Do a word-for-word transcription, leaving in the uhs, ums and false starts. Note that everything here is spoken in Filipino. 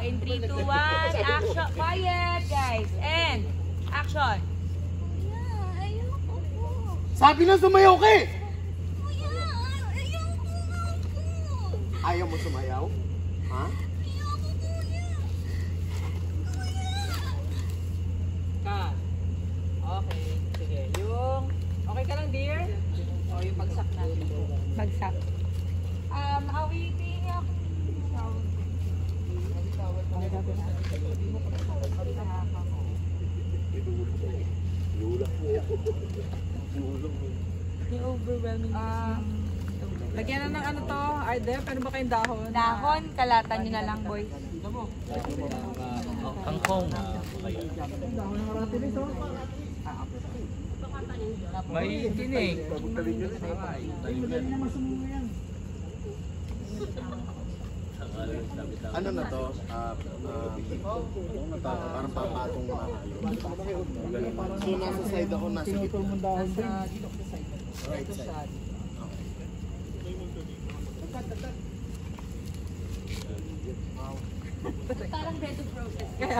in three, two, one, action. Quiet, guys. And, action. Kuya, ayoko po. Sabi na sumayaw ka eh! Kuya, ayoko nga po. Ayaw mo sumayaw? Ha? Ayoko, kuya. Kuya. Ka. Okay, sige. Yung, okay ka lang, dear? O, yung bagsak natin. Bagsak. Um, awitin niya ako. Yung overwhelming. Ah, lagyan na ng ano to, Ardef, ano ba kayong dahon? Dahon, kalatan nyo na lang, boys. Kangkong. May tinig. Ano na to? Ah, ah, parang papatong na. So nasa side ako, nasa gitna. Right side. Parang ready process.